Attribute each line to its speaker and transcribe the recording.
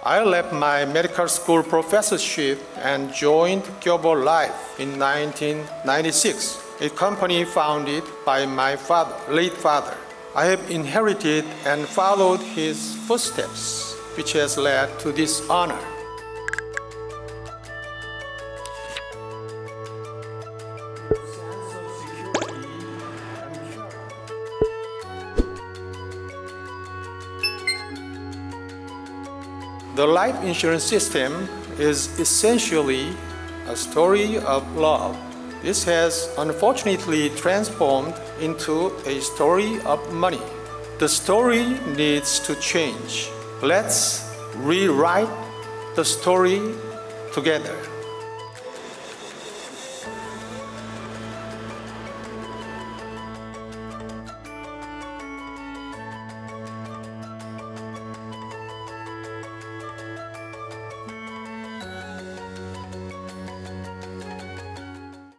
Speaker 1: I left my medical school professorship and joined Global Life in 1996, a company founded by my late father. I have inherited and followed his footsteps, which has led to this honor. The life insurance system is essentially a story of love. This has unfortunately transformed into a story of money. The story needs to change. Let's rewrite the story together.